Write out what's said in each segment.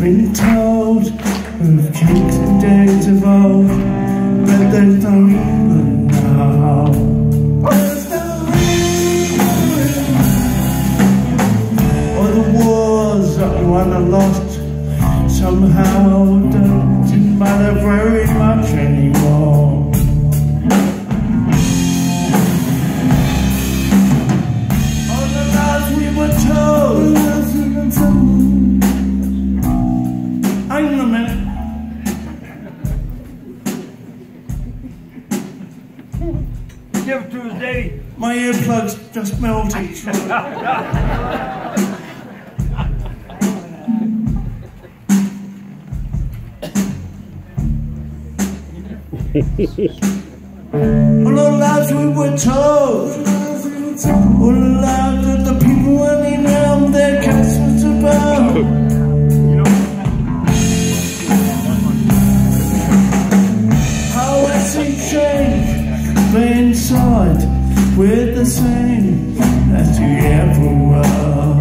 been told of kings and days of old, but they don't even know. All the wars that we won and lost somehow didn't matter very much anymore. All the lies we were told. Hang on a minute. Give it to us, Daddy. My earplugs just melted. All the lies we were told, all the lies that the people running around their castles about. How has it changed? But inside, we're the same as we ever were.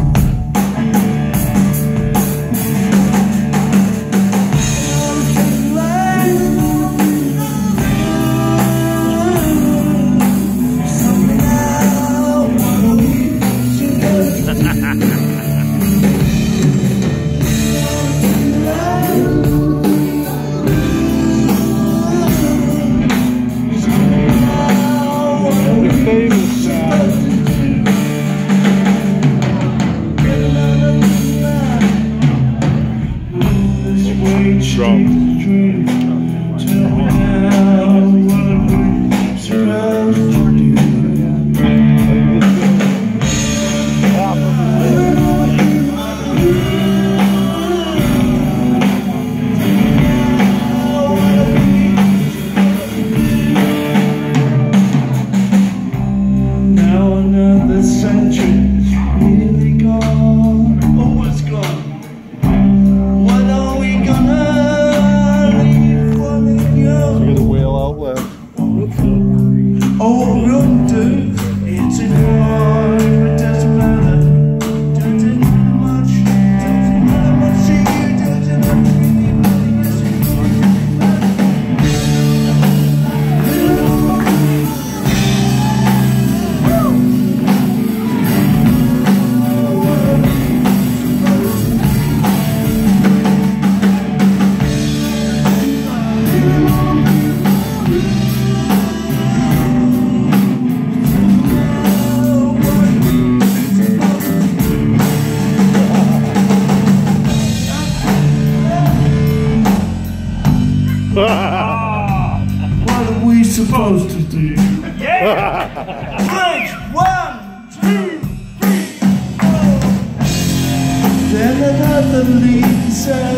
What are we supposed to do? Yeah! Right, 1, 2, 3, 4. Then another lead says